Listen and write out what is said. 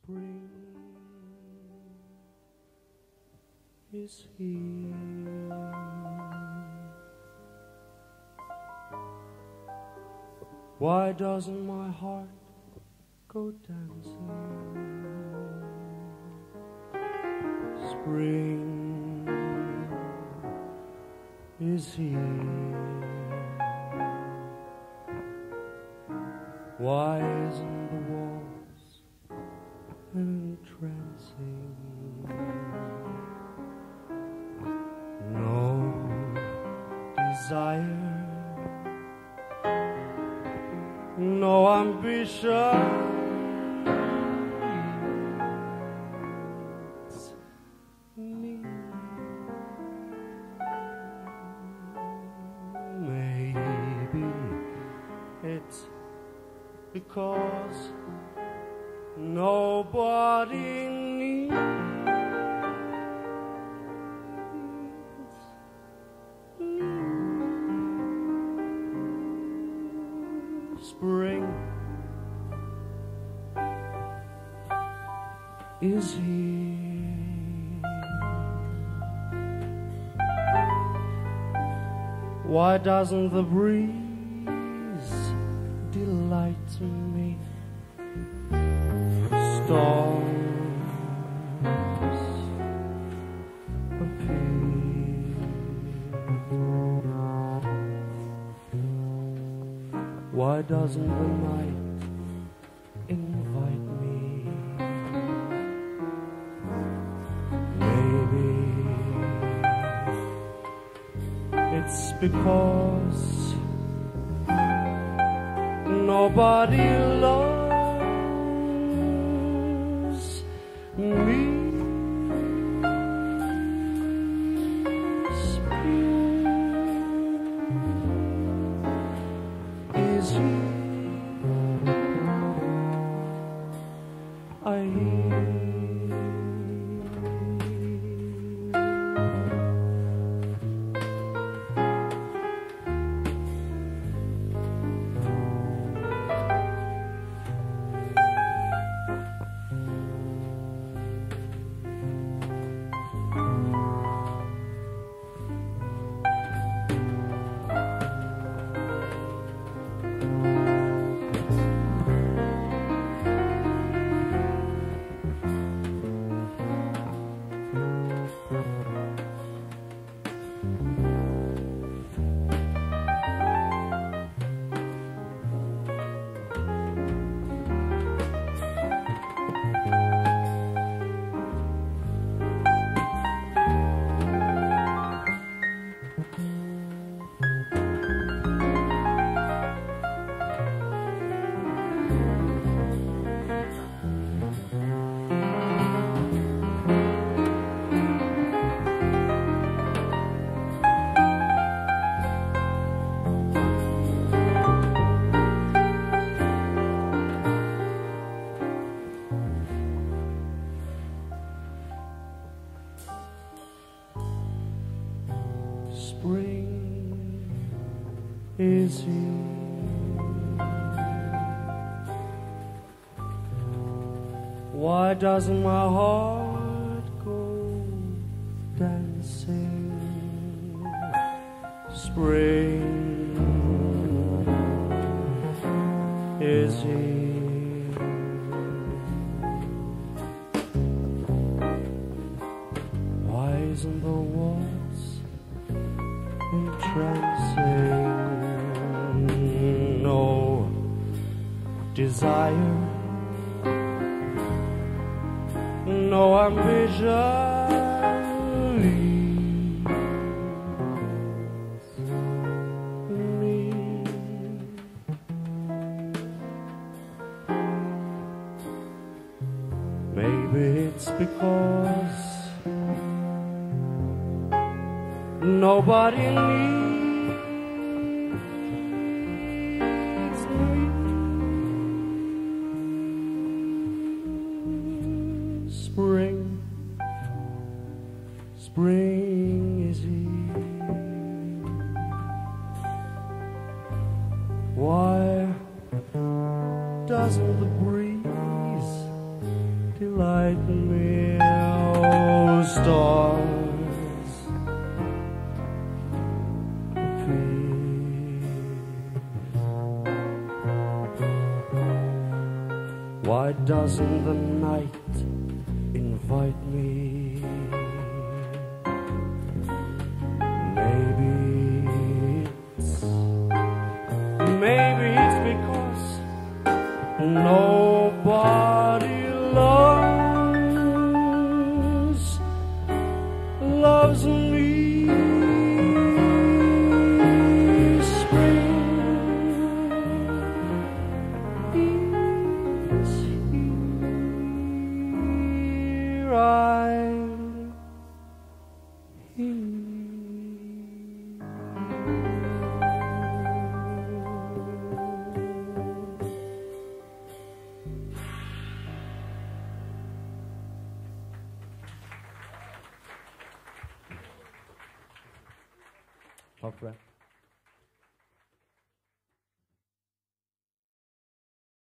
Spring is here. Why doesn't my heart go dancing? Spring is here. Why isn't the waltz entrancing? No desire, no ambition. Because nobody needs spring is here. Why doesn't the breeze delight me? Storms appear. Why doesn't the night invite me? Maybe it's because nobody loves me. Spring is here. I hear. Spring is here. Why doesn't my heart go dancing? Spring is here. Why isn't the waltz entrancing? No desire, no ambition leaves me. Maybe it's because nobody needs me. Spring, spring is here. Why doesn't the breeze invite me, oh stars, please. Why doesn't the night invite me? Maybe it's because nobody loves me. Spring is here, I'm here. Tack för det.